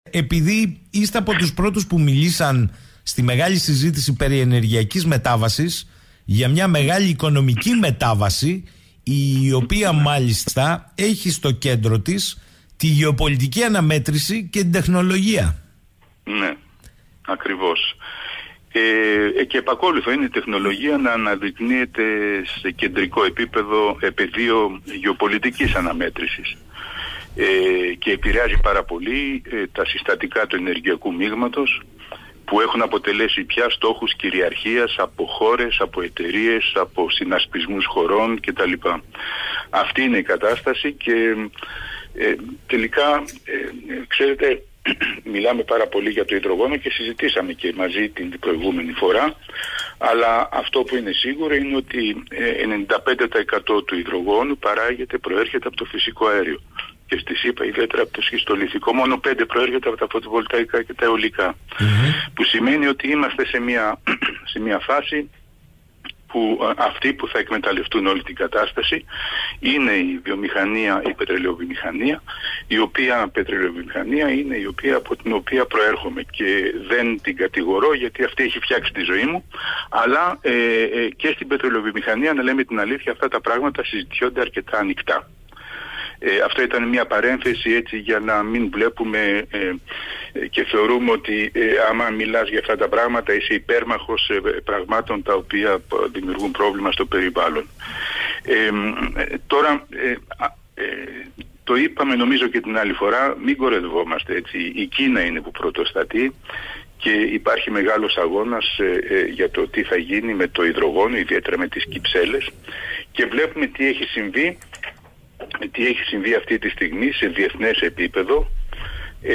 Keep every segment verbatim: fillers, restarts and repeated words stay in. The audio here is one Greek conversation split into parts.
Επειδή είστε από τους πρώτους που μιλήσαν στη μεγάλη συζήτηση περί ενεργειακής μετάβασης, για μια μεγάλη οικονομική μετάβαση, η οποία μάλιστα έχει στο κέντρο της τη γεωπολιτική αναμέτρηση και την τεχνολογία. Ναι, ακριβώς. Ε, και επακόλουθα είναι η τεχνολογία να αναδεικνύεται σε κεντρικό επίπεδο πεδίο γεωπολιτικής αναμέτρησης. Ε, και επηρεάζει πάρα πολύ ε, τα συστατικά του ενεργειακού μείγματος, που έχουν αποτελέσει πια στόχους κυριαρχίας από χώρες, από εταιρείες, από συνασπισμούς χωρών κτλ. Αυτή είναι η κατάσταση και ε, τελικά, ε, ξέρετε, μιλάμε πάρα πολύ για το υδρογόνο και συζητήσαμε και μαζί την προηγούμενη φορά, αλλά αυτό που είναι σίγουρο είναι ότι ενενήντα πέντε τοις εκατό του υδρογόνου παράγεται, προέρχεται από το φυσικό αέριο. Και στη ΣΥΠΑ ιδιαίτερα από το σχιστολιθικό, μόνο πέντε προέρχεται από τα φωτοβολταϊκά και τα αιωλικά. Mm-hmm. Που σημαίνει ότι είμαστε σε μια, σε μια φάση που αυτοί που θα εκμεταλλευτούν όλη την κατάσταση είναι η βιομηχανία, η πετρελαιοβιομηχανία, η οποία πετρελαιοβιομηχανία είναι η οποία από την οποία προέρχομαι και δεν την κατηγορώ γιατί αυτή έχει φτιάξει τη ζωή μου, αλλά ε, ε, και στην πετρελαιοβιομηχανία, να λέμε την αλήθεια, αυτά τα πράγματα συζητιόνται αρκετά ανοιχτά. Ε, αυτό ήταν μια παρένθεση έτσι για να μην βλέπουμε ε, ε, και θεωρούμε ότι ε, άμα μιλάς για αυτά τα πράγματα είσαι υπέρμαχος ε, πραγμάτων τα οποία δημιουργούν πρόβλημα στο περιβάλλον. Ε, ε, τώρα ε, ε, το είπαμε νομίζω και την άλλη φορά, μην κορεδευόμαστε έτσι. Η Κίνα είναι που πρωτοστατεί και υπάρχει μεγάλος αγώνας ε, ε, για το τι θα γίνει με το υδρογόνο, ιδιαίτερα με τις κυψέλες, και βλέπουμε τι έχει συμβεί τι έχει συμβεί αυτή τη στιγμή σε διεθνές επίπεδο, ε,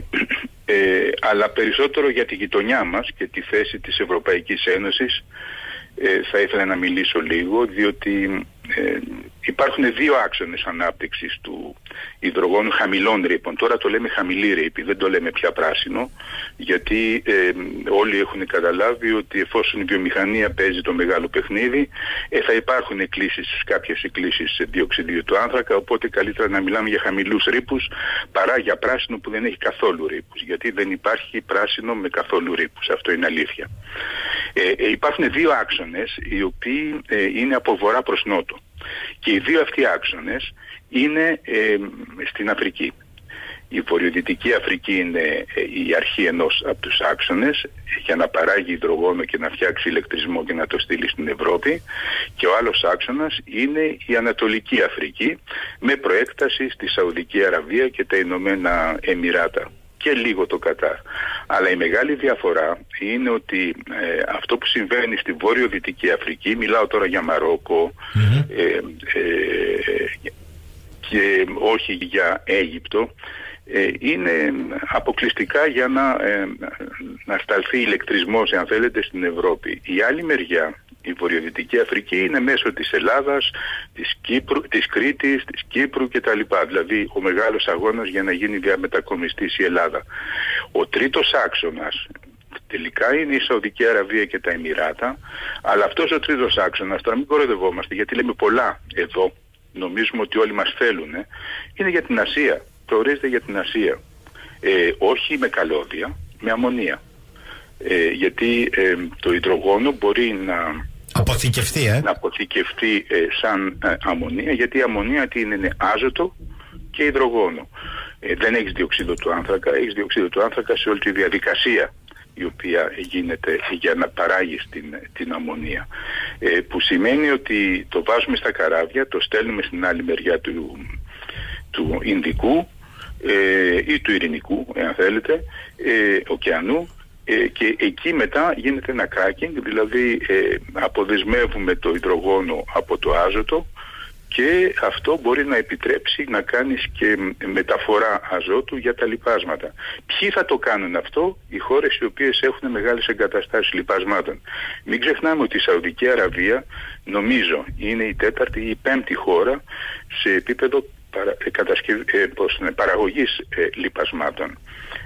ε, αλλά περισσότερο για τη γειτονιά μας και τη θέση της Ευρωπαϊκής Ένωσης ε, θα ήθελα να μιλήσω λίγο, διότι ε, υπάρχουν δύο άξονες ανάπτυξης του υδρογόνου χαμηλών ρήπων. Τώρα το λέμε χαμηλή ρήπη, δεν το λέμε πια πράσινο, γιατί ε, όλοι έχουν καταλάβει ότι εφόσον η βιομηχανία παίζει το μεγάλο παιχνίδι, ε, θα υπάρχουν εκκλήσεις, κάποιες εκκλήσεις διοξιδίου του άνθρακα, οπότε καλύτερα να μιλάμε για χαμηλούς ρήπους παρά για πράσινο που δεν έχει καθόλου ρήπους, γιατί δεν υπάρχει πράσινο με καθόλου ρήπους, αυτό είναι αλήθεια. Ε, ε, υπάρχουν δύο άξονες οι οποίοι ε, είναι από βορρά προς νότο. Και οι δύο αυτοί άξονες είναι ε, στην Αφρική. Η βορειοδυτική Αφρική είναι ε, η αρχή ενός από τους άξονες για να παράγει υδρογόνο και να φτιάξει ηλεκτρισμό και να το στείλει στην Ευρώπη, και ο άλλος άξονας είναι η Ανατολική Αφρική με προέκταση στη Σαουδική Αραβία και τα Ηνωμένα Εμιράτα και λίγο το Κατάρ. Αλλά η μεγάλη διαφορά είναι ότι ε, αυτό που συμβαίνει στη Βόρειο-Δυτική Αφρική, μιλάω τώρα για Μαρόκο mm-hmm. ε, ε, και όχι για Αίγυπτο, ε, είναι αποκλειστικά για να, ε, να σταλθεί ηλεκτρισμός, αν θέλετε, στην Ευρώπη. Η άλλη μεριά, η Βορειοδυτική Αφρική, είναι μέσω της Ελλάδας, της, Κύπρου, της Κρήτης, της Κύπρου κτλ. Δηλαδή ο μεγάλος αγώνας για να γίνει διαμετακομιστής η Ελλάδα. Ο τρίτος άξονας τελικά είναι η Σαουδική Αραβία και τα Εμιράτα, αλλά αυτός ο τρίτος άξονας, τώρα μην κοροϊδευόμαστε γιατί λέμε πολλά εδώ, νομίζουμε ότι όλοι μας θέλουν, ε, είναι για την Ασία, προορίζεται για την Ασία. Ε, όχι με καλώδια, με αμμονία. Ε, γιατί ε, το υδρογόνο μπορεί να αποθηκευτεί, ε? να αποθηκευτεί ε, σαν ε, αμμονία, γιατί η αμμονία τι είναι, είναι άζωτο και υδρογόνο. Ε, δεν έχεις διοξείδιο του άνθρακα, έχεις διοξείδιο του άνθρακα σε όλη τη διαδικασία η οποία γίνεται για να παράγεις την, την αμμονία. Ε, που σημαίνει ότι το βάζουμε στα καράβια, το στέλνουμε στην άλλη μεριά του, του Ινδικού ε, ή του Ειρηνικού, εάν θέλετε, ε, ωκεανού, Ε, και εκεί μετά γίνεται ένα cracking, δηλαδή ε, αποδεσμεύουμε το υδρογόνο από το άζωτο και αυτό μπορεί να επιτρέψει να κάνεις και μεταφορά αζότου για τα λιπάσματα. Ποιοι θα το κάνουν αυτό? Οι χώρες οι οποίες έχουν μεγάλες εγκαταστάσεις λιπασμάτων. Μην ξεχνάμε ότι η Σαουδική Αραβία νομίζω είναι η τέταρτη ή η πέμπτη χώρα σε επίπεδο παρα, κατασκευ, ε, πώς είναι, παραγωγής ε, λιπασμάτων.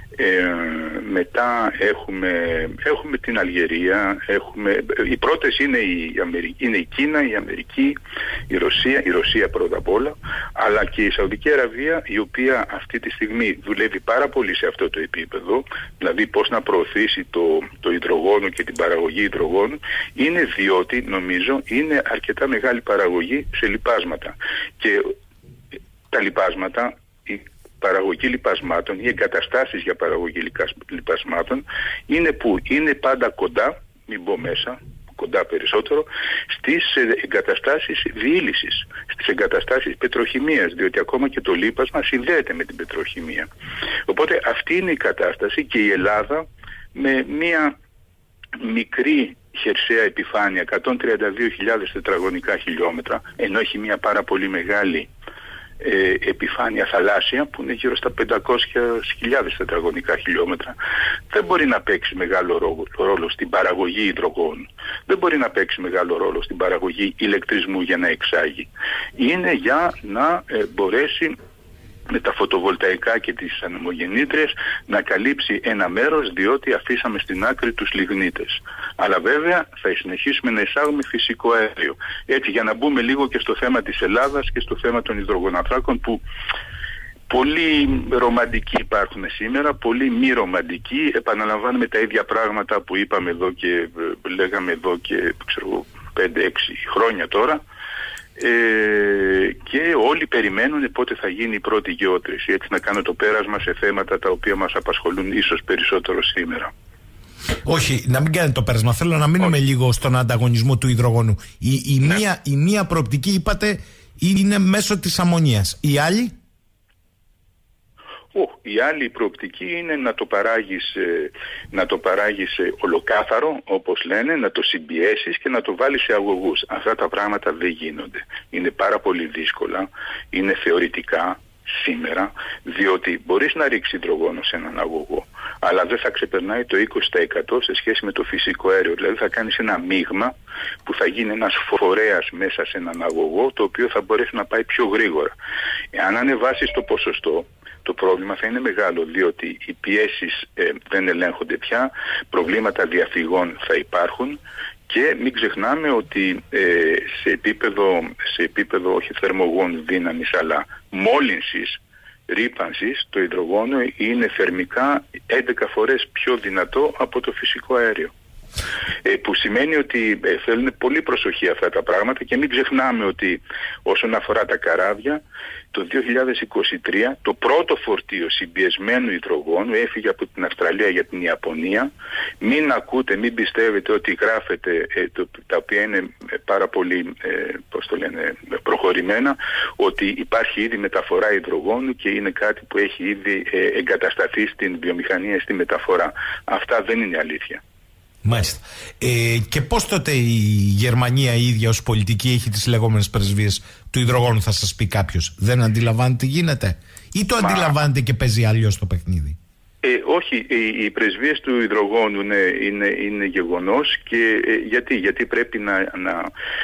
Ε, μετά έχουμε, έχουμε την Αλγερία, έχουμε, οι πρώτες είναι η, Αμερική, είναι η Κίνα, η Αμερική, η Ρωσία, η Ρωσία πρώτα απ' όλα, αλλά και η Σαουδική Αραβία, η οποία αυτή τη στιγμή δουλεύει πάρα πολύ σε αυτό το επίπεδο, δηλαδή πώς να προωθήσει το, το υδρογόνο και την παραγωγή υδρογόνου, είναι διότι νομίζω είναι αρκετά μεγάλη παραγωγή σε λιπάσματα. Και τα λιπάσματα, η παραγωγή λιπασμάτων, οι εγκαταστάσεις για παραγωγή λιπασμάτων είναι που είναι πάντα κοντά, μην πω μέσα, κοντά περισσότερο, στις εγκαταστάσεις διήλυσης, στις εγκαταστάσεις πετροχημίας, διότι ακόμα και το λίπασμα συνδέεται με την πετροχημία. Οπότε αυτή είναι η κατάσταση και η Ελλάδα με μια μικρή χερσαία επιφάνεια, εκατόν τριάντα δύο χιλιάδες τετραγωνικά χιλιόμετρα, ενώ έχει μια πάρα πολύ μεγάλη Ε, επιφάνεια θαλάσσια που είναι γύρω στα πεντακόσιες χιλιάδες τετραγωνικά χιλιόμετρα, δεν μπορεί να παίξει μεγάλο ρόλο, ρόλο στην παραγωγή υδρογόνου, δεν μπορεί να παίξει μεγάλο ρόλο στην παραγωγή ηλεκτρισμού για να εξάγει. Είναι για να ε, μπορέσει με τα φωτοβολταϊκά και τις ανεμογεννήτριες να καλύψει ένα μέρος, διότι αφήσαμε στην άκρη τους λιγνίτες. Αλλά βέβαια θα συνεχίσουμε να εισάγουμε φυσικό αέριο. Έτσι, για να μπούμε λίγο και στο θέμα της Ελλάδας και στο θέμα των υδρογοναθράκων, που πολλοί ρομαντικοί υπάρχουν σήμερα, πολλοί μη ρομαντικοί, επαναλαμβάνουμε τα ίδια πράγματα που είπαμε εδώ και λέγαμε εδώ και ξέρω, πέντε έξι χρόνια τώρα. Ε, και όλοι περιμένουν πότε θα γίνει η πρώτη γεώτρηση, έτσι να κάνω το πέρασμα σε θέματα τα οποία μας απασχολούν ίσως περισσότερο σήμερα. Όχι, να μην κάνετε το πέρασμα, θέλω να μείνουμε Όχι. λίγο στον ανταγωνισμό του υδρογόνου. Η, η, ναι. μία, η μία προοπτική είπατε είναι μέσω της αμμονίας, η άλλη? Oh, η άλλη προοπτική είναι να το παράγεις, ε, να το παράγεις ε, ολοκάθαρο, όπως λένε, να το συμπιέσεις και να το βάλεις σε αγωγούς. Αυτά τα πράγματα δεν γίνονται. Είναι πάρα πολύ δύσκολα, είναι θεωρητικά σήμερα, διότι μπορείς να ρίξεις υδρογόνο σε έναν αγωγό, αλλά δεν θα ξεπερνάει το είκοσι τοις εκατό σε σχέση με το φυσικό αέριο. Δηλαδή θα κάνεις ένα μείγμα που θα γίνει ένας φορέας μέσα σε έναν αγωγό, το οποίο θα μπορέσει να πάει πιο γρήγορα. Εάν ανεβάσεις το ποσοστό, το πρόβλημα θα είναι μεγάλο, διότι οι πιέσεις ε, δεν ελέγχονται πια, προβλήματα διαφυγών θα υπάρχουν και μην ξεχνάμε ότι ε, σε, επίπεδο, σε επίπεδο όχι θερμογόνου δύναμης αλλά μόλυνσης, ρύπανσης, το υδρογόνο είναι θερμικά έντεκα φορές πιο δυνατό από το φυσικό αέριο. Ε, που σημαίνει ότι ε, θέλουν πολύ προσοχή αυτά τα πράγματα και μην ξεχνάμε ότι όσον αφορά τα καράβια, το δύο χιλιάδες είκοσι τρία το πρώτο φορτίο συμπιεσμένου υδρογόνου έφυγε από την Αυστραλία για την Ιαπωνία. Μην ακούτε, μην πιστεύετε ότι γράφεται, ε, το, τα οποία είναι πάρα πολύ ε, πώς το λένε, προχωρημένα, ότι υπάρχει ήδη μεταφορά υδρογόνου και είναι κάτι που έχει ήδη ε, εγκατασταθεί στην βιομηχανία, στη μεταφορά. Αυτά δεν είναι αλήθεια. Μάλιστα. Ε, και πώς τότε η Γερμανία η ίδια ως πολιτική έχει τις λεγόμενες πρεσβείες του υδρογόνου, θα σας πει κάποιος? Δεν αντιλαμβάνεται τι γίνεται, ή το Μα... αντιλαμβάνεται και παίζει αλλιώς το παιχνίδι? Ε, όχι, οι, οι πρεσβείες του υδρογόνου είναι, είναι, είναι γεγονός και ε, γιατί, γιατί πρέπει να... να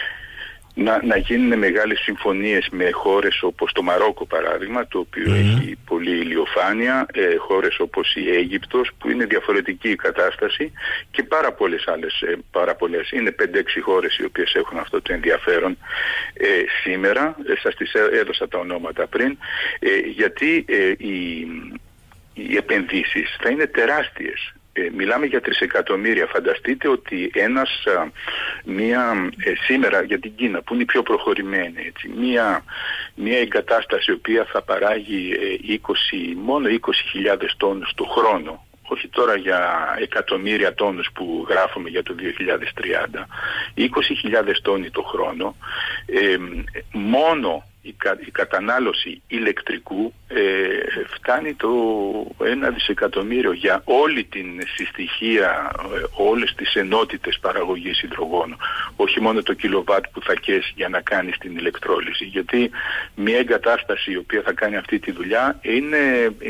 Να, να γίνουν μεγάλες συμφωνίες με χώρες όπως το Μαρόκο παράδειγμα, το οποίο mm. έχει πολύ ηλιοφάνεια, ε, χώρες όπως η Αίγυπτος που είναι διαφορετική η κατάσταση και πάρα πολλές άλλες, ε, πάρα πολλές, είναι πέντε έξι χώρες οι οποίες έχουν αυτό το ενδιαφέρον ε, σήμερα, ε, σας τις έδωσα τα ονόματα πριν, ε, γιατί ε, οι, οι επενδύσεις θα είναι τεράστιες. Ε, μιλάμε για τρισεκατομμύρια. Φανταστείτε ότι ένας, α, μία, ε, σήμερα για την Κίνα που είναι η πιο προχωρημένη, έτσι, μία, μία εγκατάσταση η οποία θα παράγει ε, είκοσι, μόνο είκοσι χιλιάδες τόνους το χρόνο, όχι τώρα για εκατομμύρια τόνους που γράφουμε για το δύο χιλιάδες τριάντα, είκοσι χιλιάδες τόνοι το χρόνο, ε, μόνο η, κα, η κατανάλωση ηλεκτρικού ε, φτάνει το ένα δισεκατομμύριο για όλη την συστοιχεία, ε, όλες τις ενότητες παραγωγής υδρογόνου, όχι μόνο το κιλοβάτ που θα καίς για να κάνεις την ηλεκτρόλυση, γιατί μια εγκατάσταση η οποία θα κάνει αυτή τη δουλειά είναι, είναι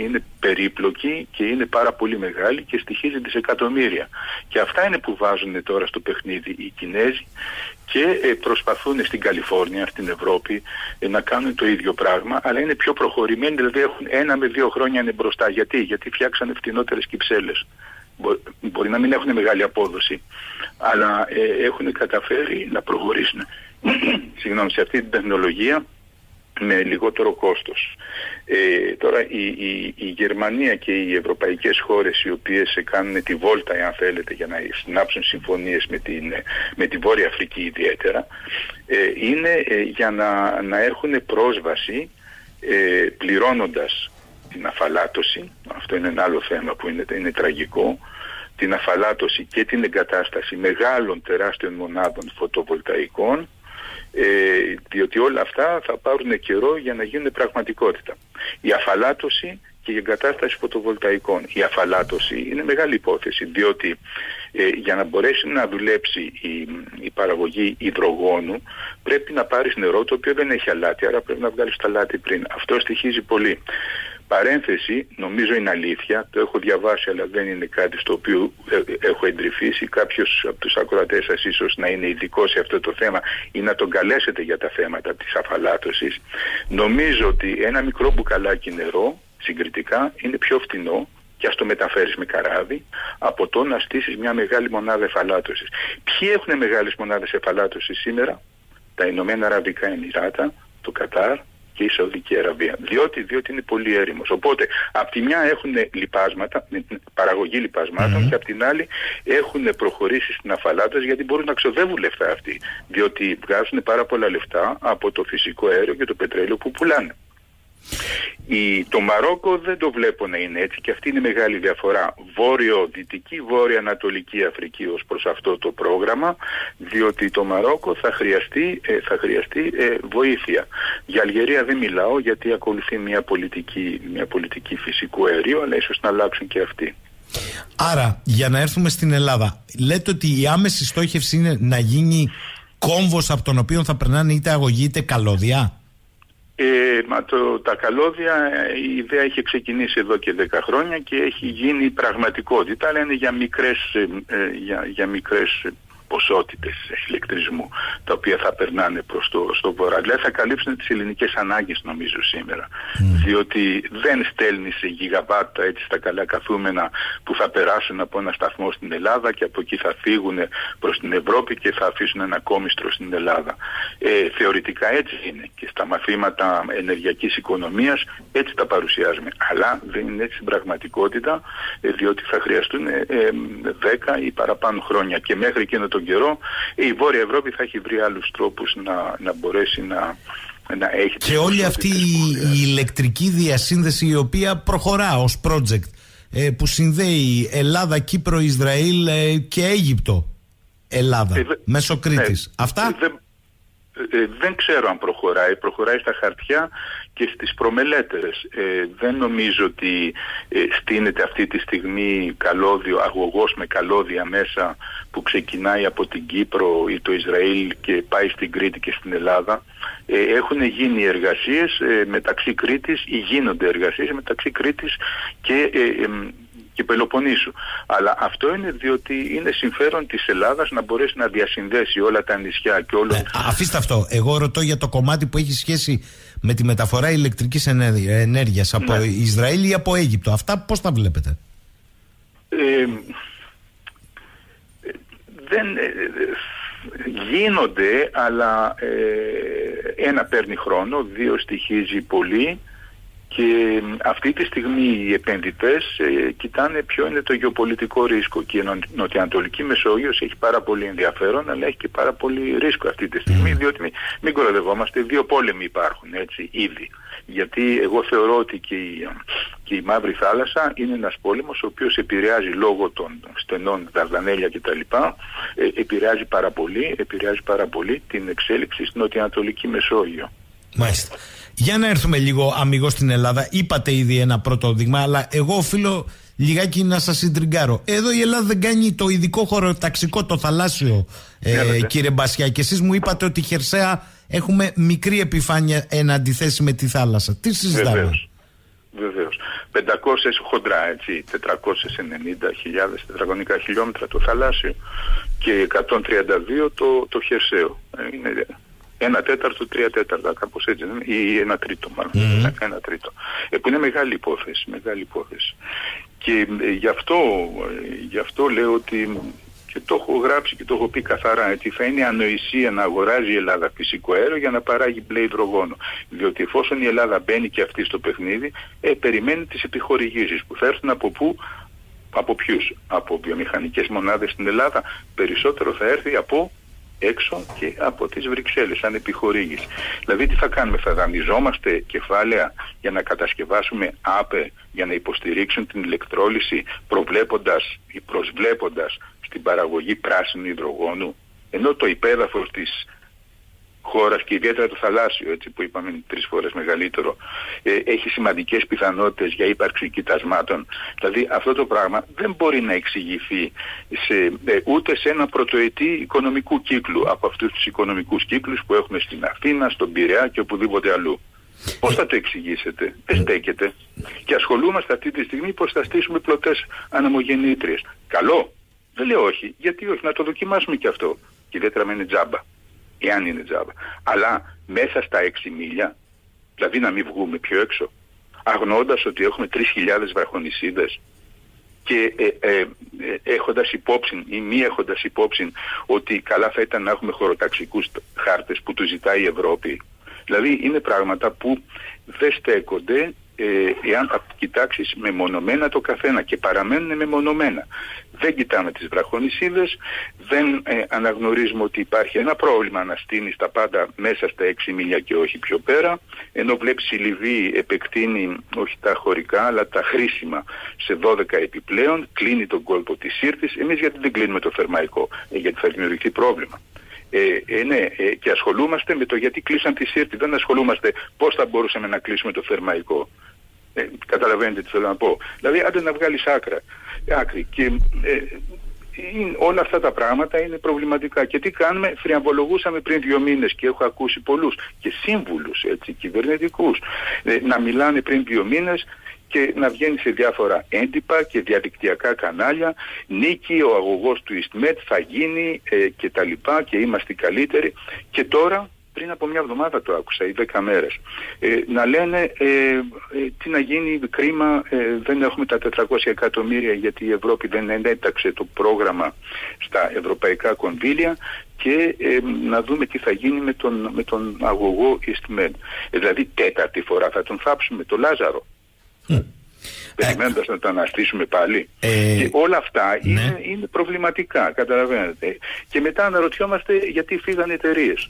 περίπλοκη και είναι πάρα πολύ μεγάλη και στοιχίζει δισεκατομμύρια. Και αυτά είναι που βάζουν τώρα στο παιχνίδι οι Κινέζοι και ε, προσπαθούν στην Καλιφόρνια, στην Ευρώπη, ε, να κάνουν το ίδιο πράγμα, αλλά είναι πιο προχωρημένοι, δηλαδή έχουν ένα με δύο χρόνια είναι μπροστά. Γιατί, Γιατί φτιάξανε φτηνότερες κυψέλες. Μπο, μπορεί να μην έχουν μεγάλη απόδοση, αλλά ε, έχουν καταφέρει να προχωρήσουν συγγνώμη, σε αυτή την τεχνολογία με λιγότερο κόστος. Ε, τώρα η, η, η Γερμανία και οι ευρωπαϊκές χώρες οι οποίες κάνουν τη βόλτα, αν θέλετε, για να συνάψουν συμφωνίες με, την, με τη Βόρεια Αφρική ιδιαίτερα, ε, είναι ε, για να, να έχουν πρόσβαση ε, πληρώνοντας την αφαλάτωση. Αυτό είναι ένα άλλο θέμα που είναι, είναι τραγικό. Την αφαλάτωση και την εγκατάσταση μεγάλων τεράστιων μονάδων φωτοβολταϊκών, ε, διότι όλα αυτά θα πάρουν καιρό για να γίνουν πραγματικότητα. Η αφαλάτωση και η εγκατάσταση φωτοβολταϊκών. Η αφαλάτωση είναι μεγάλη υπόθεση, διότι ε, για να μπορέσει να δουλέψει η, η παραγωγή υδρογόνου πρέπει να πάρεις νερό το οποίο δεν έχει αλάτι, άρα πρέπει να βγάλεις τα αλάτι πριν. Αυτό στοιχίζει πολύ. Παρένθεση, νομίζω είναι αλήθεια, το έχω διαβάσει αλλά δεν είναι κάτι στο οποίο έχω εντρυφήσει. Κάποιος από τους ακροατές σας ίσως να είναι ειδικός σε αυτό το θέμα ή να τον καλέσετε για τα θέματα της αφαλάτωσης. Νομίζω ότι ένα μικρό μπουκαλάκι νερό συγκριτικά είναι πιο φτηνό, και ας το μεταφέρεις με καράβι, από το να στήσεις μια μεγάλη μονάδα εφαλάτωσης. Ποιοι έχουν μεγάλες μονάδες εφαλάτωσης σήμερα? Τα Ηνωμένα Αραβικά Εμιράτα, το Κατάρ και η Σαουδική Αραβία. Διότι, διότι είναι πολύ έρημος. Οπότε, από τη μια έχουν λιπάσματα, παραγωγή λιπασμάτων, mm-hmm. και από την άλλη έχουν προχωρήσει στην αφαλάτωση, γιατί μπορούν να ξοδεύουν λεφτά αυτοί. Διότι βγάζουν πάρα πολλά λεφτά από το φυσικό αέριο και το πετρέλαιο που πουλάνε. Η, το Μαρόκο δεν το βλέπω να είναι έτσι, και αυτή είναι η μεγάλη διαφορά. Βόρειο-δυτική, βόρειο-ανατολική Αφρική ως προς αυτό το πρόγραμμα, διότι το Μαρόκο θα χρειαστεί, ε, θα χρειαστεί ε, βοήθεια. Για Αλγερία δεν μιλάω, γιατί ακολουθεί μια πολιτική, μια πολιτική φυσικού αερίου, αλλά ίσως να αλλάξουν και αυτοί. Άρα, για να έρθουμε στην Ελλάδα, λέτε ότι η άμεση στόχευση είναι να γίνει κόμβος από τον οποίο θα περνάνε είτε αγωγή είτε καλώδια? Ε, μα το, τα καλώδια, η ιδέα έχει ξεκινήσει εδώ και δέκα χρόνια και έχει γίνει πραγματικότητα, αλλά είναι για μικρές, ε, για, για μικρές ποσότητες ηλεκτρισμού, τα οποία θα περνάνε προς το στο βορρά. Δηλαδή θα καλύψουν τις ελληνικές ανάγκες, νομίζω, σήμερα. Mm. Διότι δεν στέλνεις γιγαβάτα έτσι στα καλά καθούμενα που θα περάσουν από ένα σταθμό στην Ελλάδα και από εκεί θα φύγουν προς την Ευρώπη και θα αφήσουν ένα κόμιστρο στην Ελλάδα. Ε, θεωρητικά έτσι είναι και στα μαθήματα ενεργειακής οικονομίας έτσι τα παρουσιάζουμε. Αλλά δεν είναι έτσι στην πραγματικότητα, ε, διότι θα χρειαστούν ε, ε, δέκα ή παραπάνω χρόνια, και μέχρι εκείνο τον καιρό η Βόρεια Ευρώπη θα έχει βρει άλλους τρόπους να, να μπορέσει να, να έχει. Και όλη αυτή η, η ηλεκτρική διασύνδεση η οποία προχωρά ως project, ε, που συνδέει Ελλάδα, Κύπρο, Ισραήλ ε, και Αίγυπτο, Ελλάδα, ε, δε, μέσω Κρήτης. Ε, Αυτά... Ε, δε, ε, δεν ξέρω αν προχωράει. Προχωράει στα χαρτιά και στις προμελέτερες. Ε, δεν νομίζω ότι ε, στείνεται αυτή τη στιγμή καλώδιο, αγωγός με καλώδια μέσα που ξεκινάει από την Κύπρο ή το Ισραήλ και πάει στην Κρήτη και στην Ελλάδα. Ε, έχουν γίνει εργασίες ε, μεταξύ Κρήτης ή γίνονται εργασίες μεταξύ Κρήτης και ε, ε, και Πελοποννήσου. Αλλά αυτό είναι διότι είναι συμφέρον της Ελλάδας να μπορέσει να διασυνδέσει όλα τα νησιά και όλο... Ε, αφήστε αυτό. Εγώ ρωτώ για το κομμάτι που έχει σχέση με τη μεταφορά ηλεκτρικής ενέργειας από ναι. Ισραήλ ή από Αίγυπτο. Αυτά πώς τα βλέπετε? Ε, δεν... Ε, γίνονται, αλλά ε, ένα παίρνει χρόνο, δύο στοιχίζει πολύ. Και αυτή τη στιγμή οι επενδυτές ε, κοιτάνε ποιο είναι το γεωπολιτικό ρίσκο. Και η Νοτιοανατολική Μεσόγειος έχει πάρα πολύ ενδιαφέρον, αλλά έχει και πάρα πολύ ρίσκο αυτή τη στιγμή, διότι μην, μην κοροϊδευόμαστε, δύο πόλεμοι υπάρχουν έτσι ήδη. Γιατί εγώ θεωρώ ότι και η, και η Μαύρη Θάλασσα είναι ένας πόλεμος ο οποίος επηρεάζει λόγω των στενών Δαρδανέλια κτλ. Ε, επηρεάζει πάρα πολύ, επηρεάζει πάρα πολύ την εξέλιξη στην Νοτιοανατολική Μεσόγειο. Μάλιστα. Για να έρθουμε λίγο αμιγώς στην Ελλάδα. Είπατε ήδη ένα πρώτο δείγμα, αλλά εγώ οφείλω λιγάκι να σας συντριγκάρω. Εδώ η Ελλάδα δεν κάνει το ειδικό χωροταξικό, το θαλάσσιο, ε, κύριε Μπασιά. Και εσείς μου είπατε ότι χερσαία έχουμε μικρή επιφάνεια εν αντιθέσει με τη θάλασσα. Τι συζητάμε? Βεβαίως. Βεβαίως. πεντακόσιες χοντρά, έτσι, τετρακόσιες ενενήντα χιλιάδες τετραγωνικά χιλιόμετρα το θαλάσσιο και εκατόν τριάντα δύο το, το χερσαίο. Είναι ένα τέταρτο, τρία τέταρτα, κάπως έτσι, ή ένα τρίτο μάλλον. Mm-hmm. Ένα τρίτο. Ε, που είναι μεγάλη υπόθεση, μεγάλη υπόθεση. Και ε, γι' αυτό, ε, γι' αυτό λέω ότι, και το έχω γράψει και το έχω πει καθαρά, ότι θα είναι ανοησία να αγοράζει η Ελλάδα φυσικό αέριο για να παράγει μπλε υδρογόνο. Διότι εφόσον η Ελλάδα μπαίνει και αυτή στο παιχνίδι, ε, περιμένει τις επιχορηγήσεις που θα έρθουν από πού, από ποιους, από βιομηχανικές μονάδες στην Ελλάδα, περισσότερο θα έρθει από έξω και από τις Βρυξέλλες, σαν επιχορήγηση. Δηλαδή τι θα κάνουμε, θα δανειζόμαστε κεφάλαια για να κατασκευάσουμε ΑΠΕ, για να υποστηρίξουν την ηλεκτρόλυση, προβλέποντας ή προσβλέποντας στην παραγωγή πράσινου υδρογόνου, ενώ το υπέδαφος της χώρας και ιδιαίτερα το θαλάσσιο, έτσι που είπαμε είναι τρεις φορές μεγαλύτερο, ε, έχει σημαντικές πιθανότητες για ύπαρξη κοιτασμάτων. Δηλαδή αυτό το πράγμα δεν μπορεί να εξηγηθεί σε, ε, ούτε σε ένα πρωτοετή οικονομικού κύκλου από αυτούς τους οικονομικούς κύκλους που έχουμε στην Αθήνα, στον Πειραιά και οπουδήποτε αλλού. Πώς θα το εξηγήσετε? Δεν στέκεται. Και ασχολούμαστε αυτή τη στιγμή πώς θα στήσουμε πλωτές ανεμογεννήτριες. Καλό. Δεν λέω όχι. Γιατί όχι? Να το δοκιμάσουμε και αυτό. Και ιδιαίτερα με είναι τζάμπα. Εάν είναι τζάμπα. Αλλά μέσα στα έξι μίλια, δηλαδή να μην βγούμε πιο έξω, αγνοώντας ότι έχουμε τρεις χιλιάδες βραχονησίδες και ε, ε, ε, έχοντας υπόψη ή μη έχοντας υπόψη ότι καλά θα ήταν να έχουμε χωροταξικούς χάρτες που του ζητάει η Ευρώπη. Δηλαδή είναι πράγματα που δεν στέκονται ε, εάν τα κοιτάξεις μεμονωμένα το καθένα και παραμένουν μεμονωμένα. Δεν κοιτάμε τις βραχονησίδες, δεν ε, αναγνωρίζουμε ότι υπάρχει ένα πρόβλημα να στείνει τα πάντα μέσα στα έξι μίλια και όχι πιο πέρα, ενώ βλέπεις η Λιβύη επεκτείνει όχι τα χωρικά αλλά τα χρήσιμα σε δώδεκα επιπλέον, κλείνει τον κόλπο της Σύρτης. Εμείς γιατί δεν κλείνουμε το Θερμαϊκό? Ε, γιατί θα δημιουργηθεί πρόβλημα. Ε, ε, ναι, ε, και ασχολούμαστε με το γιατί κλείσαν τη Σύρτη. Δεν ασχολούμαστε πώς θα μπορούσαμε να κλείσουμε το Θερμαϊκό. Ε, καταλαβαίνετε τι θέλω να πω? Δηλαδή άντε να βγάλεις άκρα, άκρη. Και ε, είναι, όλα αυτά τα πράγματα είναι προβληματικά. Και τι κάνουμε? Θριαμβολογούσαμε πριν δύο μήνες και έχω ακούσει πολλούς και σύμβουλους, έτσι, κυβερνητικούς, ε, να μιλάνε πριν δύο μήνες και να βγαίνει σε διάφορα έντυπα και διαδικτυακά κανάλια, νίκη ο αγωγός του Ιστμετ θα γίνει ε, και τα λοιπά και είμαστε καλύτεροι. Και τώρα, πριν από μια εβδομάδα το άκουσα ή δέκα μέρες, ε, να λένε ε, ε, τι να γίνει, κρίμα, ε, δεν έχουμε τα τετρακόσια εκατομμύρια γιατί η Ευρώπη δεν ενέταξε το πρόγραμμα στα ευρωπαϊκά κονδύλια και ε, να δούμε τι θα γίνει με τον, με τον αγωγό Ιστμετ. Ε, δηλαδή τέταρτη φορά θα τον θάψουμε, το Λάζαρο. Mm. Περιμένοντας ε, να το αναστήσουμε πάλι. Ε, και όλα αυτά είναι, ναι. είναι προβληματικά, καταλαβαίνετε. Και μετά αναρωτιόμαστε γιατί φύγαν εταιρείες.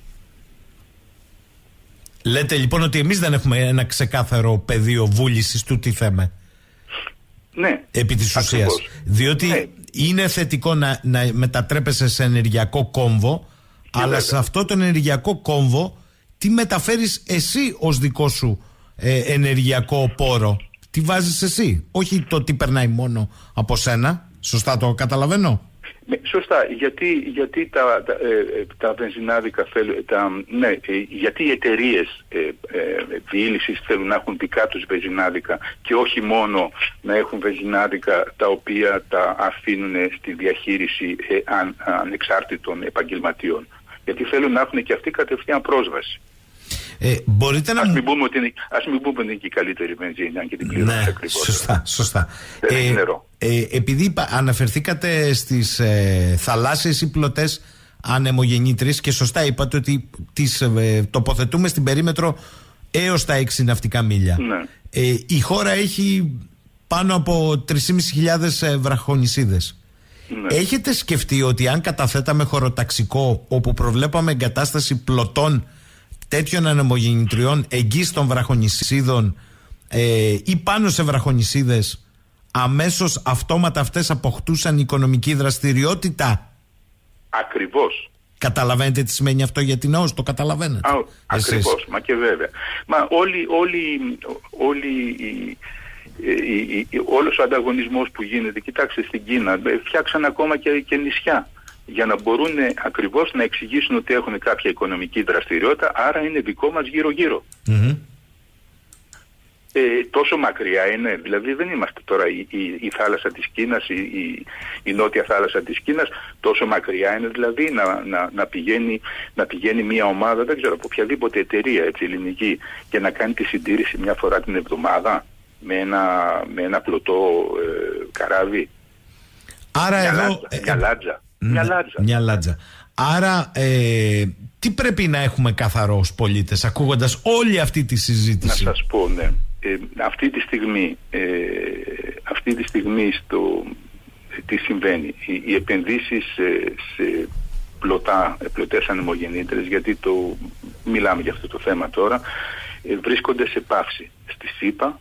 Λέτε λοιπόν ότι εμείς δεν έχουμε ένα ξεκάθαρο πεδίο βούλησης του τι θέμε. Ναι. Επί της ουσίας. Διότι ναι. είναι θετικό να, να μετατρέπεσαι σε ενεργειακό κόμβο, και αλλά βέβαια. σε αυτό το ενεργειακό κόμβο τι μεταφέρεις εσύ ως δικό σου ε, ενεργειακό πόρο? Τι βάζεις εσύ? Όχι το τι περνάει μόνο από σένα. Σωστά το καταλαβαίνω? Ναι, σωστά. Γιατί, γιατί τα, τα, ε, τα βενζινάδικα θέλουν, τα, ναι, ε, γιατί οι εταιρείες ε, ε, διήλυσης θέλουν να έχουν δικά τους βενζινάδικα και όχι μόνο να έχουν βενζινάδικα τα οποία τα αφήνουν στη διαχείριση ε, αν, ανεξάρτητων επαγγελματιών. Γιατί θέλουν να έχουν και αυτοί κατευθείαν πρόσβαση. Ε, μπορείτε να... Ας μην πούμε ότι είναι, ας μην πούμε ότι είναι και η καλύτερη βενζίνη, αν και την πληρώνει ναι, ακριβώς. Σωστά, σωστά. Ε, ε, επειδή αναφερθήκατε στις ε, θαλάσσιες ή πλωτές ανεμογεννήτριες και σωστά είπατε ότι τις ε, τοποθετούμε στην περίμετρο έως τα έξι ναυτικά μίλια. Ναι. Ε, η χώρα έχει πάνω από τρεις χιλιάδες πεντακόσιες ε, βραχονησίδες. Ναι. Έχετε σκεφτεί ότι αν καταθέταμε χωροταξικό όπου προβλέπαμε εγκατάσταση πλωτών τέτοιων ανεμογεννητριών εγγύς των βραχονησίδων ε, ή πάνω σε βραχονησίδες, αμέσως αυτόματα αυτές αποκτούσαν οικονομική δραστηριότητα? Ακριβώς. Καταλαβαίνετε τι σημαίνει αυτό για την ΑΟΣ? Το καταλαβαίνετε? Α, ακριβώς, μα και βέβαια. Μα όλοι, όλοι, όλοι οι, οι, οι, οι, όλος ο ανταγωνισμός που γίνεται, κοιτάξτε στην Κίνα, φτιάξαν ακόμα και, και νησιά για να μπορούν ακριβώς να εξηγήσουν ότι έχουν κάποια οικονομική δραστηριότητα, άρα είναι δικό μας γύρω-γύρω. Mm-hmm. Ε, τόσο μακριά είναι, δηλαδή δεν είμαστε τώρα η, η, η θάλασσα της Κίνας, η, η, η νότια θάλασσα της Κίνας, τόσο μακριά είναι δηλαδή να, να, να, πηγαίνει, να πηγαίνει μια ομάδα, δεν ξέρω, από οποιαδήποτε εταιρεία έτσι, ελληνική και να κάνει τη συντήρηση μια φορά την εβδομάδα με ένα, με ένα πλωτό ε, καράβι. Άρα μια, εδώ, λάτζα, ε, μια λάτζα. Ε, μια λάτζα. Μια λάτζα. Άρα ε, τι πρέπει να έχουμε καθαρό ως πολίτες ακούγοντας όλη αυτή τη συζήτηση? Να σας πω, ναι. Ε, αυτή τη στιγμή, ε, αυτή τη στιγμή στο, ε, τι συμβαίνει. Οι, οι επενδύσεις ε, σε πλωτά, πλωτές ανεμογεννήτρες, γιατί το, μιλάμε για αυτό το θέμα τώρα, ε, βρίσκονται σε παύση στη ΣΥΠΑ,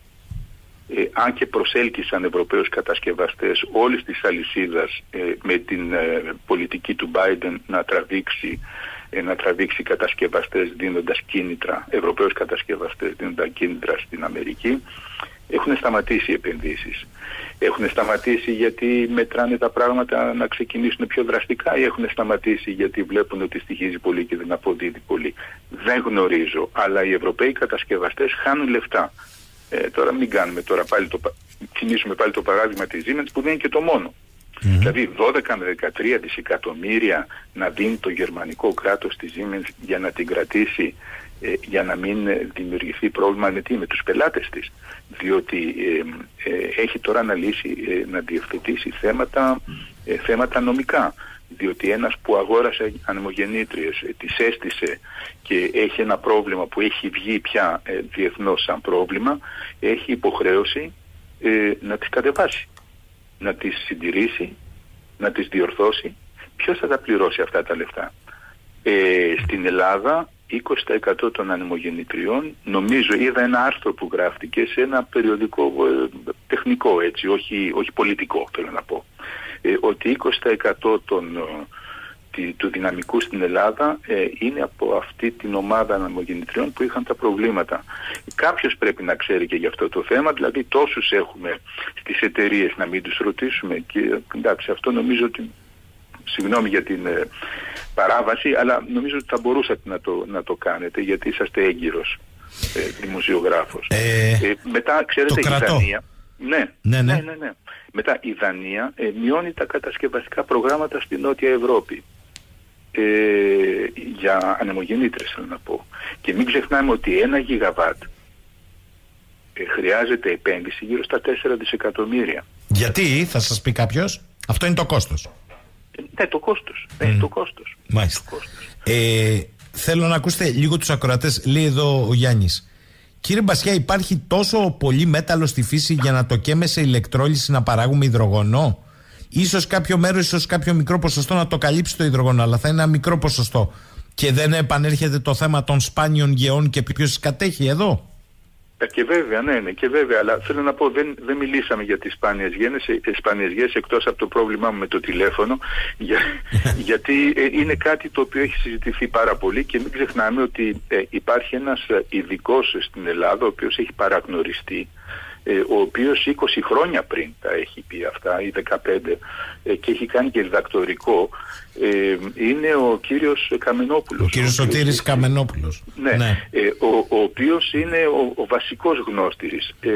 ε, αν και προσέλκυσαν Ευρωπαίους κατασκευαστές όλης της αλυσίδας ε, με την ε, πολιτική του Biden να τραβήξει να τραβήξει κατασκευαστές δίνοντας κίνητρα, Ευρωπαίους κατασκευαστές δίνοντας κίνητρα στην Αμερική, έχουν σταματήσει οι επενδύσεις. Έχουν σταματήσει γιατί μετράνε τα πράγματα να ξεκινήσουν πιο δραστικά ή έχουν σταματήσει γιατί βλέπουν ότι στοιχίζει πολύ και δεν αποδίδει πολύ? Δεν γνωρίζω, αλλά οι Ευρωπαίοι κατασκευαστές χάνουν λεφτά. Ε, τώρα μην κάνουμε τώρα πάλι το, κινήσουμε πάλι το παράδειγμα της Siemens που δεν είναι και το μόνο. Mm-hmm. Δηλαδή δώδεκα με δεκατρία δισεκατομμύρια να δίνει το γερμανικό κράτος στη Siemens για να την κρατήσει, ε, για να μην δημιουργηθεί πρόβλημα με, τι, με τους πελάτες της. Διότι ε, ε, έχει τώρα να λύσει, ε, να διευθετήσει θέματα, ε, θέματα νομικά. Διότι ένας που αγόρασε ανεμογεννήτριες, ε, τις έστησε και έχει ένα πρόβλημα που έχει βγει πια ε, διεθνώς σαν πρόβλημα, έχει υποχρέωση ε, να τις κατεβάσει, να τις συντηρήσει, να τις διορθώσει. Ποιος θα τα πληρώσει αυτά τα λεφτά? Ε, στην Ελλάδα είκοσι τοις εκατό των ανεμογεννητριών, νομίζω είδα ένα άρθρο που γράφτηκε σε ένα περιοδικό ε, τεχνικό, έτσι, όχι, όχι πολιτικό θέλω να πω, ε, ότι είκοσι τοις εκατό των, ε, του δυναμικού στην Ελλάδα ε, είναι από αυτή την ομάδα ανεμογεννητριών που είχαν τα προβλήματα. Κάποιος πρέπει να ξέρει και για αυτό το θέμα, δηλαδή τόσους έχουμε στις εταιρείες να μην τους ρωτήσουμε και εντάξει, αυτό νομίζω ότι, συγγνώμη για την ε, παράβαση, αλλά νομίζω ότι θα μπορούσατε να το, να το κάνετε γιατί είσαστε έγκυρος ε, δημοσιογράφος. Ε, ε, μετά ξέρετε η Δανία, ναι, ναι, ναι. Ναι, ναι, ναι. Μετά η Δανία ε, μειώνει τα κατασκευαστικά προγράμματα στη Νότια Ευρώπη. Ε, για ανεμογεννήτρες θέλω να πω. Και μην ξεχνάμε ότι ένα γιγαβάτ ε, χρειάζεται επένδυση γύρω στα τέσσερα δισεκατομμύρια. Γιατί, θα σας πει κάποιος, αυτό είναι το κόστος. Ε, ναι, το κόστος. Mm. Ναι, το κόστος. Μάλιστα. Το κόστος. Ε, θέλω να ακούσετε λίγο τους ακροατές. Λέει εδώ ο Γιάννης: κύριε Μπασιά, υπάρχει τόσο πολύ μέταλλο στη φύση για να το καίμε σε ηλεκτρόλυση να παράγουμε υδρογόνο? Ίσως κάποιο μέρος, ίσως κάποιο μικρό ποσοστό να το καλύψει το υδρογόνο, αλλά θα είναι ένα μικρό ποσοστό. Και δεν επανέρχεται το θέμα των σπάνιων γεών και ποιος κατέχει εδώ? Ε, και βέβαια, ναι, ναι, και βέβαια, αλλά θέλω να πω, δεν, δεν μιλήσαμε για τις σπάνιες γένες, ε, σπάνιες γένες εκτός από το πρόβλημά μου με το τηλέφωνο, για, γιατί ε, είναι κάτι το οποίο έχει συζητηθεί πάρα πολύ και μην ξεχνάμε ότι ε, υπάρχει ένας ειδικός στην Ελλάδα, ο οποίος έχει παραγνωριστεί, Ε, ο οποίος είκοσι χρόνια πριν τα έχει πει αυτά ή δεκαπέντε ε, και έχει κάνει και διδακτορικό, ε, είναι ο κύριος Καμενόπουλος. Ο κύριος ο Σωτήρης έχει... Καμενόπουλος. Ναι, ναι. Ε, ο, ο οποίος είναι ο, ο βασικός γνώστης ε,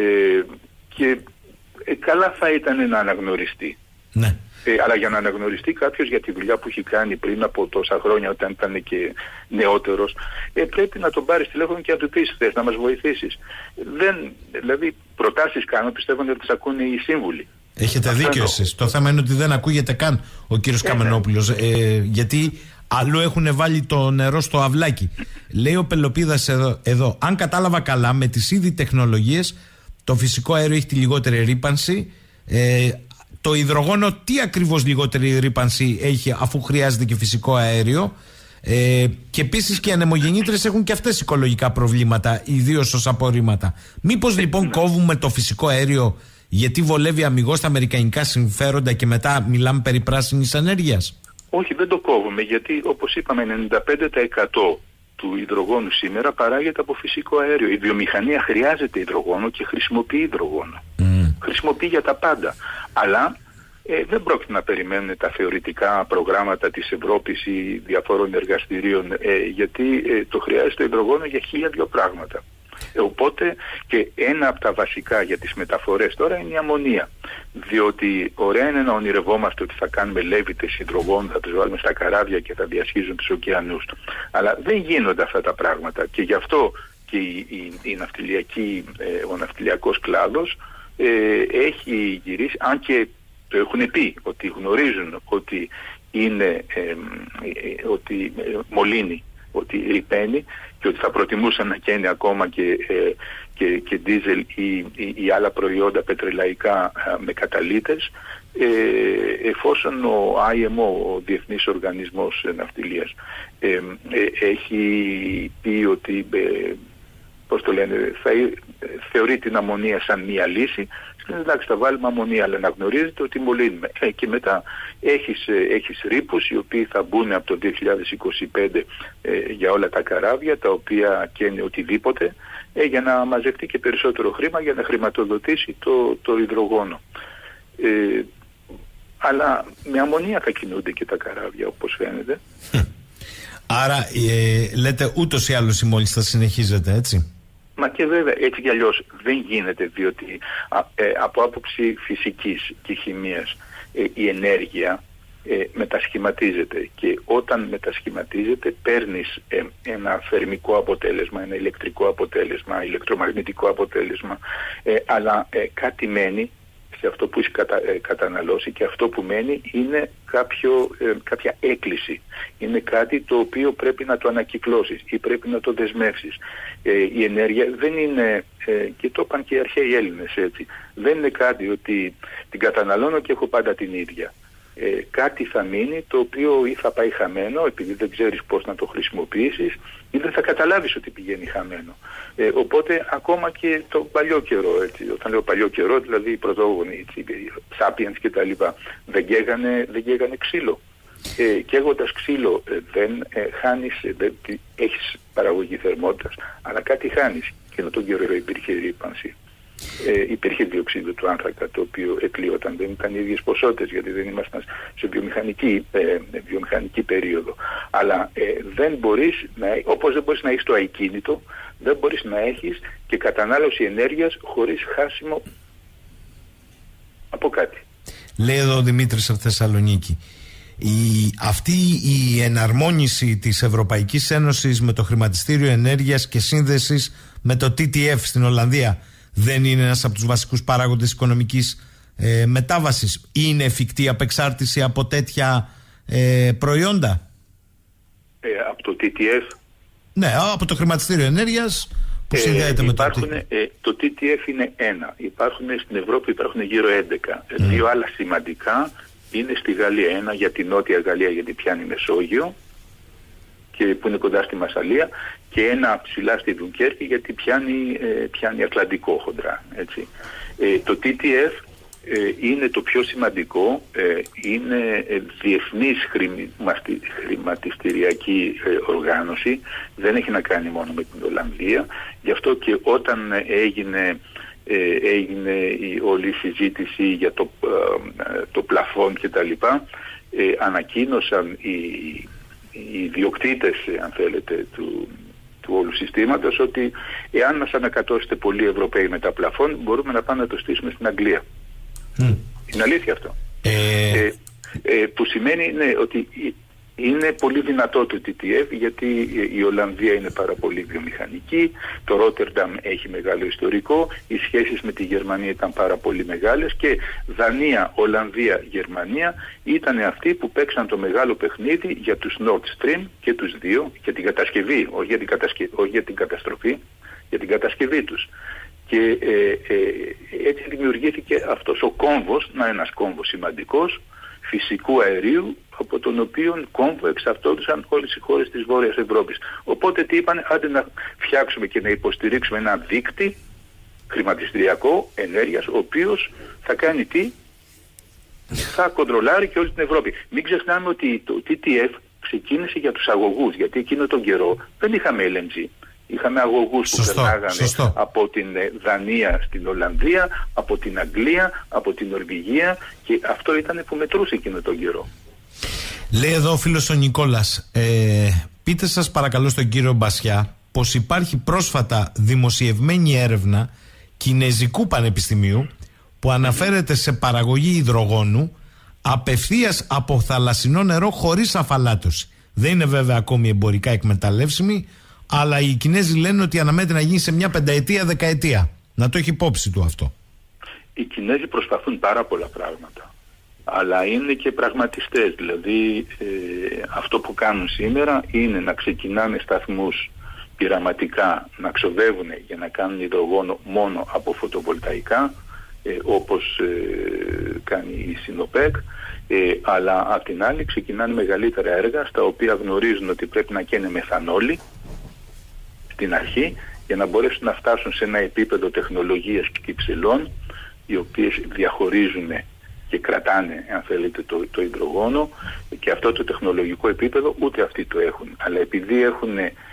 και ε, καλά θα ήταν να αναγνωριστεί. Ναι. Ε, αλλά για να αναγνωριστεί κάποιος για τη δουλειά που έχει κάνει πριν από τόσα χρόνια όταν ήταν και νεότερος, ε, πρέπει να τον πάρεις τηλέφωνο και να του πεις θες να μας βοηθήσεις. Δεν, δηλαδή προτάσεις κάνω, πιστεύω ότι τις ακούνε οι σύμβουλοι. Έχετε δίκιο εσείς. Το θέμα είναι ότι δεν ακούγεται καν ο κύριος ε, Καμενόπουλος, ε, γιατί αλλού έχουν βάλει το νερό στο αυλάκι. Λέει ο Πελοπίδας εδώ, εδώ, αν κατάλαβα καλά, με τις ήδη τεχνολογίες το φυσικό αέριο έχει τη λιγότερη ρύπανση. ε, Το υδρογόνο τι ακριβώς λιγότερη ρύπανση έχει, αφού χρειάζεται και φυσικό αέριο? Ε, και επίσης και οι ανεμογεννήτρες έχουν και αυτές οικολογικά προβλήματα, ιδίως ως απορρίμματα. Μήπως λοιπόν κόβουμε το φυσικό αέριο γιατί βολεύει αμιγώς τα αμερικανικά συμφέροντα και μετά μιλάμε περί πράσινης ενέργειας? Όχι, δεν το κόβουμε, γιατί όπως είπαμε ενενήντα πέντε τοις εκατό του υδρογόνου σήμερα παράγεται από φυσικό αέριο. Η βιομηχανία χρειάζεται υδρογόνο και χρησιμοποιεί υδρογόνο. Mm. Χρησιμοποιεί για τα πάντα. Αλλά ε, δεν πρόκειται να περιμένουν τα θεωρητικά προγράμματα της Ευρώπης ή διαφόρων εργαστηρίων, ε, γιατί ε, το χρειάζεται υδρογόνο για χίλια δυο πράγματα. Οπότε και ένα από τα βασικά για τις μεταφορές τώρα είναι η αμμονία. Διότι ωραία είναι να ονειρευόμαστε ότι θα κάνουμε λέβητες υδρογόνου, θα τους βάλουμε στα καράβια και θα διασχίζουν τους ωκεανούς. Αλλά δεν γίνονται αυτά τα πράγματα και γι' αυτό και η, η, η ναυτιλιακή, ε, ο ναυτιλιακός κλάδος ε, έχει γυρίσει, αν και το έχουν πει ότι γνωρίζουν ότι είναι ε, ε, ότι ε, μολύνει, ότι ρυπαίνει και ότι θα προτιμούσαν να καίνει ακόμα και, ε, και, και ντίζελ ή, ή, ή άλλα προϊόντα πετρελαϊκά ε, με καταλύτες, ε, εφόσον ο άι εμ ο, ο Διεθνής Οργανισμός Ναυτιλίας, ε, ε, έχει πει ότι ε, πώς το λένε, θα, ε, θεωρεί την αμμονία σαν μία λύση. Εντάξει, θα βάλουμε αμμονία, αλλά να γνωρίζετε ότι μολύνουμε. Ε, και μετά έχεις, έχεις ρήπους οι οποίοι θα μπουν από το δύο χιλιάδες είκοσι πέντε ε, για όλα τα καράβια, τα οποία καίνε οτιδήποτε, ε, για να μαζευτεί και περισσότερο χρήμα για να χρηματοδοτήσει το, το υδρογόνο. Ε, αλλά με αμμονία θα κινούνται και τα καράβια, όπως φαίνεται. Άρα ε, λέτε ούτως ή άλλως η μόλις θα συνεχίζεται, έτσι? Μα και βέβαια έτσι κι αλλιώς δεν γίνεται, διότι α, ε, από άποψη φυσικής και χημείας ε, η ενέργεια ε, μετασχηματίζεται και όταν μετασχηματίζεται παίρνεις ε, ένα θερμικό αποτέλεσμα, ένα ηλεκτρικό αποτέλεσμα, ηλεκτρομαγνητικό αποτέλεσμα, ε, αλλά ε, κάτι μένει σε αυτό που έχει κατα, ε, καταναλώσει και αυτό που μένει είναι κάποιο, ε, κάποια έκκληση. Είναι κάτι το οποίο πρέπει να το ανακυκλώσεις ή πρέπει να το δεσμεύσεις. Ε, η ενέργεια δεν είναι, ε, και το είπαν και οι αρχαίοι Έλληνες έτσι, δεν είναι κάτι ότι την καταναλώνω και έχω πάντα την ίδια. Ε, κάτι θα μείνει το οποίο ή θα πάει χαμένο επειδή δεν ξέρεις πώς να το χρησιμοποιήσεις ή δεν θα καταλάβεις ότι πηγαίνει χαμένο. Ε, οπότε ακόμα και το παλιό καιρό, έτσι, όταν λέω παλιό καιρό, δηλαδή οι πρωτόγονοι, οι Sapiens και τα λοιπά, δεν καίγανε, δεν καίγανε ξύλο. Ε, καίγοντας ξύλο ε, δεν ε, χάνεις, ε, δεν, έχεις παραγωγή θερμότητας, αλλά κάτι χάνεις. Και με τον καιρό υπήρχε ρύπανση. Ε, υπήρχε διοξείδιο του άνθρακα το οποίο εκλείωταν, δεν ήταν οι ίδιες ποσότητες γιατί δεν ήμασταν σε βιομηχανική, ε, βιομηχανική περίοδο, αλλά ε, δεν μπορείς να, όπως δεν μπορείς να έχεις το ακίνητο, δεν μπορείς να έχεις και κατανάλωση ενέργειας χωρίς χάσιμο από κάτι. Λέει εδώ ο Δημήτρης από Θεσσαλονίκη, η, αυτή η εναρμόνιση της Ευρωπαϊκής Ένωσης με το χρηματιστήριο ενέργειας και σύνδεσης με το τι τι εφ στην Ολλανδία δεν είναι ένας από τους βασικούς παράγοντες οικονομικής ε, μετάβασης? Είναι εφικτή απεξάρτηση από τέτοια ε, προϊόντα? Ε, από το τι τι εφ? Ναι, από το χρηματιστήριο ενέργειας που συνδέεται ε, με υπάρχουν, το... Ε, το τι τι εφ είναι ένα. Υπάρχουν στην Ευρώπη υπάρχουν γύρω έντεκα. Mm. Δύο άλλα σημαντικά είναι στη Γαλλία. Ένα για την Νότια Γαλλία γιατί πιάνει Μεσόγειο και που είναι κοντά στη Μασσαλία, και ένα ψηλά στη Δουνκέρκη γιατί πιάνει, ε, πιάνει Ατλαντικό χοντρά. Έτσι. Ε, το τι τι εφ ε, είναι το πιο σημαντικό, ε, είναι ε, διεθνής χρηματι, χρηματιστηριακή ε, οργάνωση, δεν έχει να κάνει μόνο με την Ολλανδία, γι' αυτό και όταν έγινε, ε, έγινε η όλη η συζήτηση για το, ε, το πλαφόν και τα λοιπά, ε, ανακοίνωσαν οι οι ιδιοκτήτες, αν θέλετε, του, του όλου συστήματος, ότι εάν μας ανακατώσετε πολλοί Ευρωπαίοι με τα πλαφόν, μπορούμε να πάμε να το στήσουμε στην Αγγλία. Mm. Είναι αλήθεια αυτό. Ε... Ε, ε, που σημαίνει ναι, ότι είναι πολύ δυνατό το τι τι εφ γιατί η Ολλανδία είναι πάρα πολύ βιομηχανική, το Ρότερνταμ έχει μεγάλο ιστορικό, οι σχέσεις με τη Γερμανία ήταν πάρα πολύ μεγάλες και Δανία, Ολλανδία, Γερμανία ήταν αυτοί που παίξαν το μεγάλο παιχνίδι για τους Nord Stream και τους δύο, για την κατασκευή, όχι για την, κατασκε... όχι για την καταστροφή, για την κατασκευή τους. Και ε, ε, έτσι δημιουργήθηκε αυτός ο κόμβος, να ένας κόμβος σημαντικός, φυσικού αερίου, από τον οποίο κόμβο εξαρτώντουσαν όλες οι χώρες της Βόρειας Ευρώπης. Οπότε τι είπανε, άντε να φτιάξουμε και να υποστηρίξουμε ένα δίκτυ χρηματιστηριακό ενέργειας, ο οποίος θα κάνει τι, θα κοντρολάρει και όλη την Ευρώπη. Μην ξεχνάμε ότι το τι τι εφ ξεκίνησε για τους αγωγούς, γιατί εκείνο τον καιρό δεν είχαμε ελ εν τζι. Είχαμε αγωγούς που περνάγανε από την Δανία στην Ολλανδία, από την Αγγλία, από την Νορβηγία, και αυτό ήταν που μετρούσε εκείνο τον καιρό. Λέει εδώ ο φίλος ο Νικόλας, ε, πείτε σας παρακαλώ στον κύριο Μπασιά πως υπάρχει πρόσφατα δημοσιευμένη έρευνα Κινεζικού Πανεπιστημίου που αναφέρεται σε παραγωγή υδρογόνου απευθείας από θαλασσινό νερό χωρίς αφαλάτωση. Δεν είναι βέβαια ακόμη εμπορικά εκμεταλλεύσιμη, αλλά οι Κινέζοι λένε ότι αναμένεται να γίνει σε μια πενταετία, δεκαετία. Να το έχει υπόψη του αυτό. Οι Κινέζοι προσπαθούν πάρα πολλά πράγματα, αλλά είναι και πραγματιστές. Δηλαδή ε, αυτό που κάνουν σήμερα είναι να ξεκινάνε σταθμούς πειραματικά, να ξοδεύουν για να κάνουν υδρογόνο μόνο από φωτοβολταϊκά, ε, όπως ε, κάνει η Συνοπέκ, ε, αλλά απ' την άλλη ξεκινάνε μεγαλύτερα έργα στα οποία γνωρίζουν ότι πρέπει να καίνε μεθανόλη στην αρχή για να μπορέσουν να φτάσουν σε ένα επίπεδο τεχνολογίας και υψηλών, οι οποίες διαχωρίζουν και κρατάνε, αν θέλετε, το, το υδρογόνο, και αυτό το τεχνολογικό επίπεδο ούτε αυτοί το έχουν. Αλλά επειδή έχουν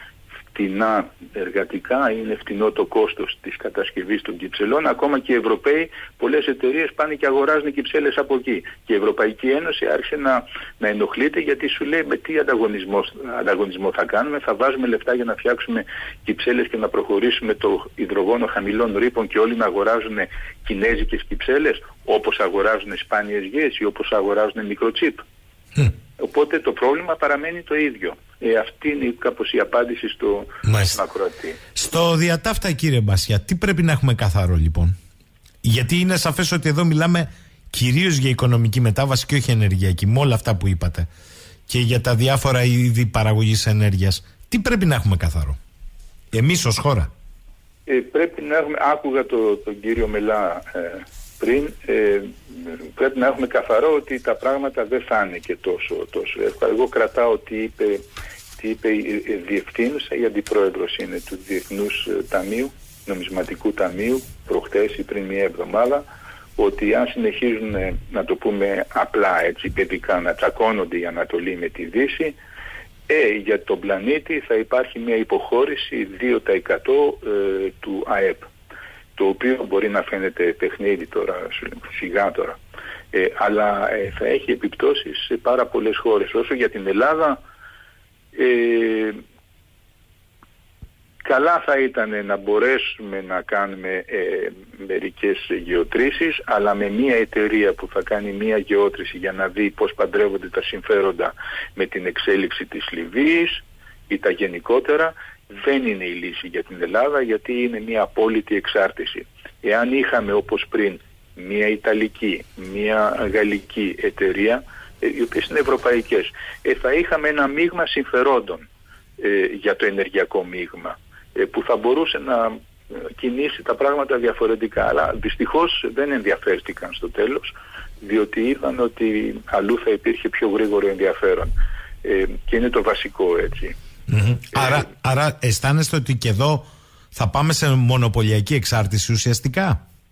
φτηνά εργατικά, είναι φτηνό το κόστος της κατασκευής των κυψελών, ακόμα και οι Ευρωπαίοι, πολλές εταιρείες πάνε και αγοράζουν κυψέλες από εκεί. Και η Ευρωπαϊκή Ένωση άρχισε να, να ενοχλείται, γιατί σου λέει με τι ανταγωνισμό, ανταγωνισμό θα κάνουμε, θα βάζουμε λεφτά για να φτιάξουμε κυψέλες και να προχωρήσουμε το υδρογόνο χαμηλών ρήπων και όλοι να αγοράζουν κινέζικες κυψέλες, όπως αγοράζουν σπάνιες γέες ή όπως αγοράζουν μικροτσίπ. Mm. Οπότε το πρόβλημα παραμένει το ίδιο. Ε, αυτή είναι κάπως η απάντηση στο ακροατή. Στο διατάφτα, κύριε Μπασιά, τι πρέπει να έχουμε καθαρό λοιπόν? Γιατί είναι σαφές ότι εδώ μιλάμε κυρίως για οικονομική μετάβαση και όχι ενεργειακή, με όλα αυτά που είπατε, και για τα διάφορα είδη παραγωγής ενέργειας. Τι πρέπει να έχουμε καθαρό εμείς ως χώρα? Ε, πρέπει να έχουμε, άκουγα το, τον κύριο Μελά ε, πριν, ε, πρέπει να έχουμε καθαρό ότι τα πράγματα δεν θα είναι και τόσο, τόσο εύκολα. Εγώ κρατάω τι είπε, τι είπε η διευθύνουσα, η αντιπρόεδρος είναι του Διεθνούς Ταμείου, Νομισματικού Ταμείου, προχτές ή πριν μία εβδομάδα, ότι αν συνεχίζουν, να το πούμε απλά έτσι παιδικά, να τσακώνονται η Ανατολή με τη Δύση, ε, για τον πλανήτη θα υπάρχει μια υποχώρηση δύο τοις εκατό ε, του ΑΕΠ, το οποίο μπορεί να φαίνεται παιχνίδι τώρα, σιγά τώρα, ε, αλλά ε, θα έχει επιπτώσεις σε πάρα πολλές χώρες. Όσο για την Ελλάδα, ε, καλά θα ήταν να μπορέσουμε να κάνουμε ε, μερικές γεωτρήσεις, αλλά με μια εταιρεία που θα κάνει μια γεώτρηση για να δει πώς παντρεύονται τα συμφέροντα με την εξέλιξη της Λιβύης ή τα γενικότερα, δεν είναι η λύση για την Ελλάδα, γιατί είναι μια απόλυτη εξάρτηση. Εάν είχαμε όπως πριν μια Ιταλική, μια Γαλλική εταιρεία, οι οποίες είναι ευρωπαϊκές, ε, θα είχαμε ένα μείγμα συμφερόντων ε, για το ενεργειακό μείγμα, ε, που θα μπορούσε να κινήσει τα πράγματα διαφορετικά. Αλλά δυστυχώς δεν ενδιαφέρθηκαν στο τέλος, διότι είδαν ότι αλλού θα υπήρχε πιο γρήγορο ενδιαφέρον. Ε, και είναι το βασικό, έτσι. Mm-hmm. Ε, άρα, άρα αισθάνεστε ότι και εδώ θα πάμε σε μονοπωλιακή εξάρτηση ουσιαστικά?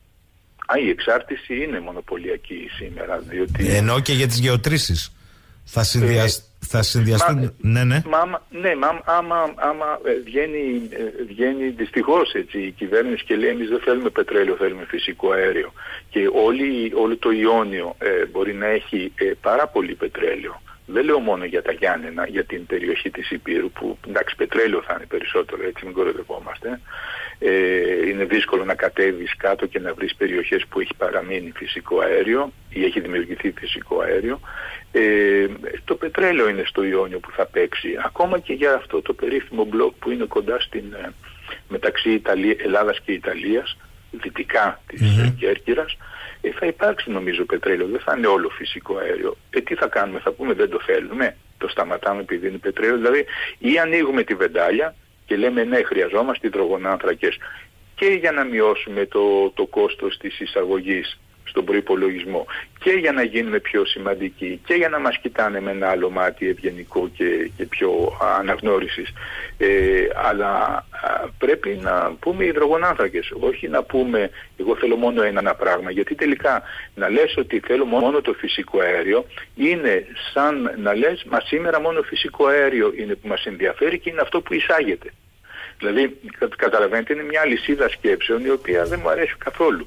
Α, η εξάρτηση είναι μονοπωλιακή σήμερα, διότι... Ενώ και για τις γεωτρήσεις θα, συνδυασ... ε, θα συνδυαστούν... Μα, ναι, ναι. Μα, ναι, μα άμα, άμα βγαίνει, βγαίνει δυστυχώς έτσι η κυβέρνηση και λέει εμείς δεν θέλουμε πετρέλαιο, θέλουμε φυσικό αέριο, και όλη, όλο το Ιόνιο ε, μπορεί να έχει ε, πάρα πολύ πετρέλαιο. Δεν λέω μόνο για τα Γιάννενα, για την περιοχή της Υπήρου, που εντάξει πετρέλαιο θα είναι περισσότερο, έτσι μην κοροϊδευόμαστε. Ε, είναι δύσκολο να κατέβεις κάτω και να βρεις περιοχές που έχει παραμείνει φυσικό αέριο ή έχει δημιουργηθεί φυσικό αέριο. Ε, το πετρέλαιο είναι στο Ιόνιο που θα παίξει, ακόμα και για αυτό το περίφημο μπλοκ που είναι κοντά στην, μεταξύ Ιταλία, Ελλάδας και Ιταλίας, δυτικά της mm-hmm. Κέρκυρας. Ε, θα υπάρξει νομίζω πετρέλαιο, δεν θα είναι όλο φυσικό αέριο. Ε, τι θα κάνουμε, θα πούμε δεν το θέλουμε, το σταματάμε επειδή είναι πετρέλαιο? Δηλαδή, ή ανοίγουμε τη βεντάλια και λέμε ναι, χρειαζόμαστε υδρογονάνθρακες και για να μειώσουμε το, το κόστος της εισαγωγής στον προϋπολογισμό και για να γίνουμε πιο σημαντικοί και για να μας κοιτάνε με ένα άλλο μάτι ευγενικό και, και πιο αναγνώρισης. Ε, αλλά α, πρέπει να πούμε υδρογονάνθρακες, όχι να πούμε εγώ θέλω μόνο ένα πράγμα, γιατί τελικά να λες ότι θέλω μόνο το φυσικό αέριο είναι σαν να λες μα σήμερα μόνο φυσικό αέριο είναι που μας ενδιαφέρει και είναι αυτό που εισάγεται. Δηλαδή καταλαβαίνετε, είναι μια αλυσίδα σκέψεων η οποία δεν μου αρέσει καθόλου.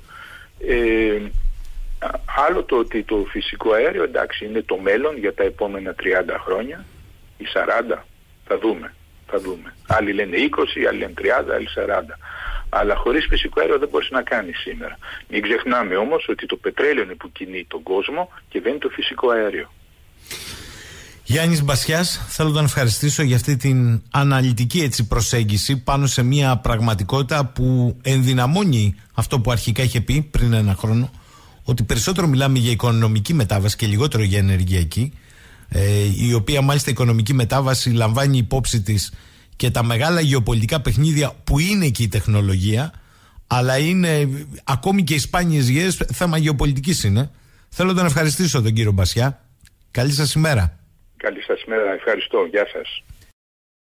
Ε, άλλο το ότι το φυσικό αέριο εντάξει είναι το μέλλον για τα επόμενα τριάντα χρόνια ή σαράντα, θα δούμε. Θα δούμε. Άλλοι λένε είκοσι, άλλοι λένε τριάντα, άλλοι σαράντα. Αλλά χωρίς φυσικό αέριο δεν μπορείς να κάνεις σήμερα. Μην ξεχνάμε όμως ότι το πετρέλαιο είναι που κινεί τον κόσμο και δεν είναι το φυσικό αέριο. Γιάννης Μπασιάς, θέλω να τον ευχαριστήσω για αυτή την αναλυτική έτσι προσέγγιση πάνω σε μια πραγματικότητα που ενδυναμώνει αυτό που αρχικά είχε πει πριν ένα χρόνο, ότι περισσότερο μιλάμε για οικονομική μετάβαση και λιγότερο για ενεργειακή, ε, η οποία μάλιστα οικονομική μετάβαση λαμβάνει υπόψη της και τα μεγάλα γεωπολιτικά παιχνίδια που είναι και η τεχνολογία, αλλά είναι ακόμη και οι σπάνιες γέες θέμα γεωπολιτικής είναι. Θέλω να τον ευχαριστήσω τον κύριο Μπασιά. Καλή σας ημέρα. Καλή σας ημέρα. Ευχαριστώ. Γεια σας.